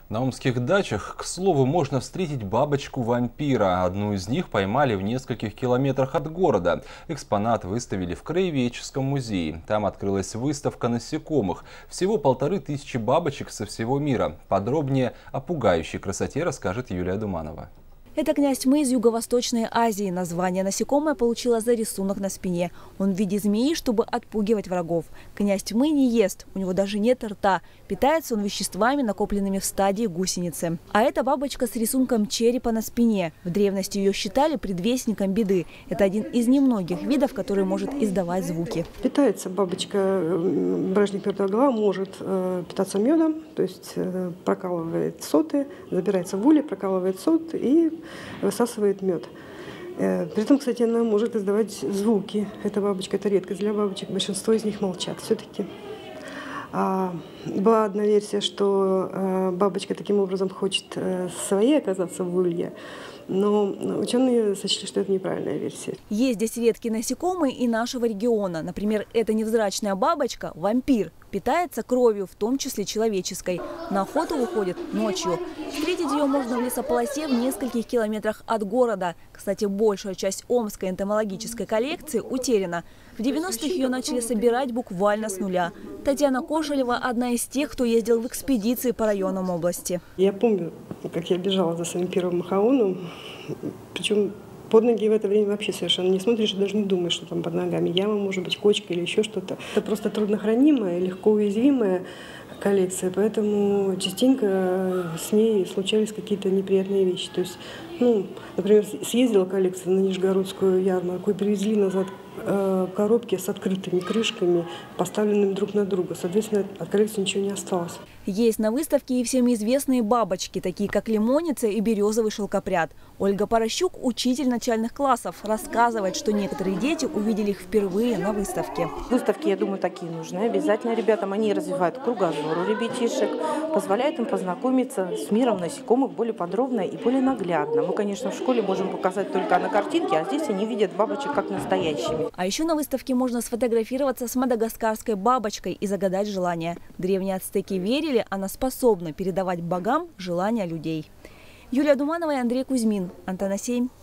На омских дачах, к слову, можно встретить бабочку-вампира. Одну из них поймали в нескольких километрах от города. Экспонат выставили в Краеведческом музее. Там открылась выставка насекомых. Всего 1500 бабочек со всего мира. Подробнее о пугающей красоте расскажет Юлия Думанова. Это князь тьмы из Юго-Восточной Азии. Название насекомое получило за рисунок на спине. Он в виде змеи, чтобы отпугивать врагов. Князь тьмы не ест, у него даже нет рта. Питается он веществами, накопленными в стадии гусеницы. А это бабочка с рисунком черепа на спине. В древности ее считали предвестником беды. Это один из немногих видов, который может издавать звуки. Питается бабочка, бражник мертвая голова, может питаться медом, то есть прокалывает соты, забирается в улей, прокалывает сот и высасывает мед. При этом, кстати, она может издавать звуки. Эта бабочка – это редкость для бабочек. Большинство из них молчат все-таки. Была одна версия, что бабочка таким образом хочет своей оказаться в улье. Но ученые сочли, что это неправильная версия. Есть здесь редкие насекомые и нашего региона. Например, эта невзрачная бабочка – вампир. Питается кровью, в том числе человеческой. На охоту выходит ночью. Встретить ее можно в лесополосе в нескольких километрах от города. Кстати, большая часть омской энтомологической коллекции утеряна. В 90-х ее начали собирать буквально с нуля. Татьяна Кошелева – одна из тех, кто ездил в экспедиции по районам области. Я помню, как я бежала за своим первым махаоном. Причем под ноги в это время вообще совершенно не смотришь и даже не думаешь, что там под ногами яма, может быть, кочка или еще что-то. Это просто труднохранимая, легко уязвимая коллекция, поэтому частенько с ней случались какие-то неприятные вещи. То есть, например, съездила коллекция на Нижегородскую ярмарку и привезли назад коробки с открытыми крышками, поставленными друг на друга. Соответственно, от коллекции ничего не осталось. Есть на выставке и всем известные бабочки, такие как лимонница и березовый шелкопряд. Ольга Порощук, учитель начальных классов, рассказывает, что некоторые дети увидели их впервые на выставке. Выставки, я думаю, такие нужны обязательно ребятам. Они развивают кругозор у ребятишек, позволяют им познакомиться с миром насекомых более подробно и более наглядно. Мы, конечно, в школе можем показать только на картинке, а здесь они видят бабочек как настоящими. А еще на выставке можно сфотографироваться с мадагаскарской бабочкой и загадать желание. Древние ацтеки верили, она способна передавать богам желания людей. Юлия Думанова и Андрей Кузьмин. Антенна 7.